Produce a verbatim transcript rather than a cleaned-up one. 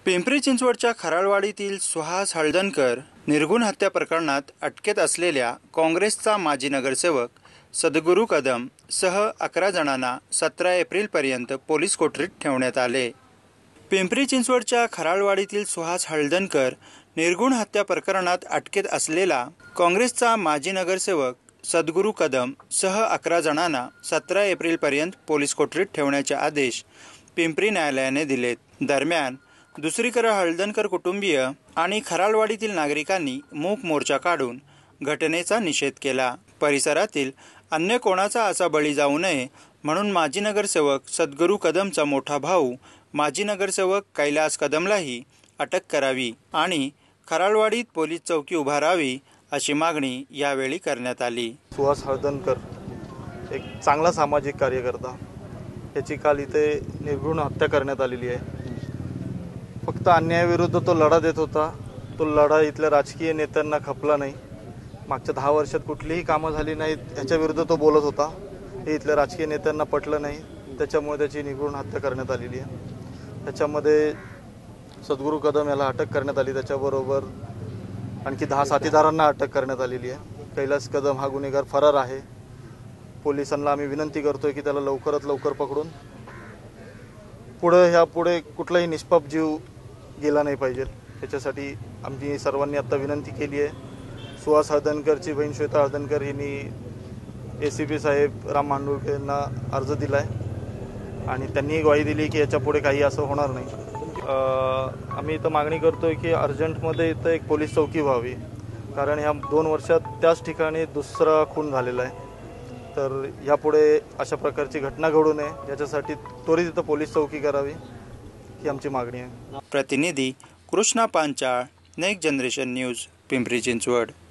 पिंपरी चिंचवडच्या खराळवाडीतील सुहास हळदणकर निर्घुण हत्या प्रकरणात अटकेत असलेल्या काँग्रेसचा माजी नगरसेवक सद्गुरू कदम सह अकरा जणांना सतरा एप्रिलपर्यंत पोलीस कोठडीत ठेवण्यात आले। पिंपरी चिंचवडच्या खराळवाडीतील सुहास हळदणकर निर्घुण हत्या प्रकरणात अटकेत असलेला काँग्रेसचा माजी नगरसेवक सद्गुरू कदम सह अकरा जणांना सतरा एप्रिलपर्यंत पोलीस कोठडीत ठेवण्याचे आदेश पिंपरी न्यायालयाने दिलेत। दरम्यान दुसरीकडे हळदणकर कुटुंबीय आणि खराळवाडीतील नागरिकांनी मूक मोर्चा काढून घटनेचा निषेध केला। परिसरातील अन्य कोणाचा असा बळी जाऊ नये म्हणून माजी नगरसेवक सद्गुरू कदमचा मोठा भाऊ माजी नगरसेवक कैलास कदमलाही अटक करावी आणि खराळवाडीत पोलीस चौकी उभारावी अशी मागणी यावेळी करण्यात आली। सुहास हळदणकर एक चांगला सामाजिक कार्यकर्ता, याची काल इथे निर्घुण हत्या करण्यात आलेली आहे। फक्त अन्यायाविरुद्ध तो लढा देत होता, तो लढा इथल्या राजकीय नेत्यांना खपला नाही। मागच्या दहा वर्षात कुठलीही कामं झाली नाहीत ह्याच्या विरुद्ध तो बोलत होता, हे इथल्या राजकीय नेत्यांना पटलं नाही, त्याच्यामुळे त्याची निर्घुण हत्या करण्यात आलेली आहे। त्याच्यामध्ये सद्गुरू कदम याला अटक करण्यात आली, त्याच्याबरोबर आणखी दहा साथीदारांना अटक करण्यात आलेली आहे। कैलास कदम हा गुन्हेगार फरार आहे। पोलिसांना आम्ही विनंती करतोय की त्याला लवकरात लवकर पकडून पुढे ह्या पुढे कुठलाही निष्पाप जीव गेला नाही पाहिजे, त्याच्यासाठी आम्ही सर्वांनी आता विनंती केली आहे। सुहास हळदणकरची बहीण श्वेता हळदणकर यांनी ए सी पी साहेब राम मांडुळकर यांना अर्ज दिला आहे आणि त्यांनी ग्वाही दिली की याच्या पुढे काही असं होणार नाही। आम्ही इथं मागणी करतोय की अर्जंटमध्ये इथं एक पोलीस चौकी व्हावी, कारण ह्या दोन वर्षात त्याच ठिकाणी दुसरा खून झालेला आहे। तर यापुढे अशा प्रकारची घटना घडू नये याच्यासाठी त्वरित इथं पोलीस चौकी करावी ही आमची मागणी आहे। प्रतिनिधी Krishna Panchal, next generation news, Pimpri Chinchwad.